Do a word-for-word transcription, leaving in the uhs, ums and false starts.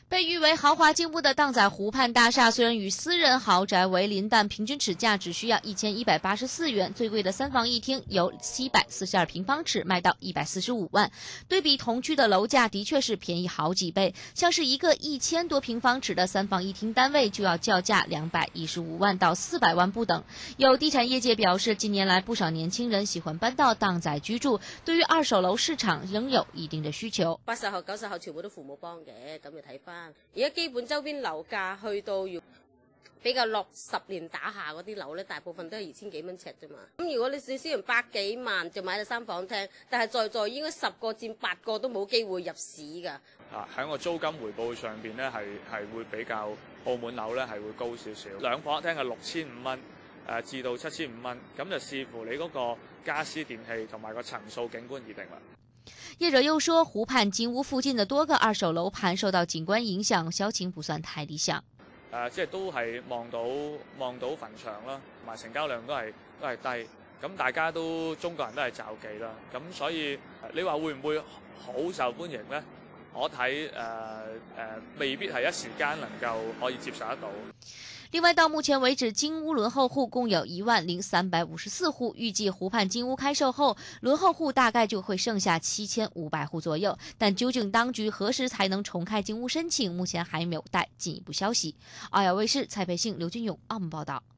被誉为豪华金屋的荡仔湖畔大厦，虽然与私人豪宅为邻，但平均尺价只需要一千一百八十四元。最贵的三房一厅由七百四十二平方尺卖到一百四十五万，对比同区的楼价的确是便宜好几倍。像是一个一千多平方尺的三房一厅单位，就要叫价两百一十五万到四百万不等。有地产业界表示，近年来不少年轻人喜欢搬到荡仔居住，对于二手楼市場仍有一定的需求。 八十後、九十後全部都父母幫嘅，咁要睇翻。而家基本周邊樓價去到要比較落十年打下嗰啲樓咧，大部分都係二千幾蚊尺啫嘛。咁如果你你雖然百幾萬就買到三房廳，但係在在應該十個佔八個都冇機會入市㗎。 啊，喺個租金回報上邊咧，係係會比較澳門樓咧係會高少少。兩房一廳係六千五蚊，誒至到七千五蚊，咁就視乎你嗰個家私電器同埋個層數景觀而定啦。 业者又說，湖畔金屋附近的多個二手樓盤受到景觀影響，銷情不算太理想。 誒、呃，即係都係望到望到墳場啦，同埋成交量都係都係低。咁大家都中國人都係詐忌啦，咁所以你話會唔會好受歡迎呢？我睇誒誒未必係一時間能夠可以接受得到。 另外，到目前為止，金屋輪候戶共有一萬零三百五十四戶，預計湖畔金屋開售後，輪候戶大概就會剩下七千五百戶左右。但究竟當局何時才能重開金屋申請，目前還沒有待進一步消息。澳亞衛視蔡培信、劉俊勇澳門報道。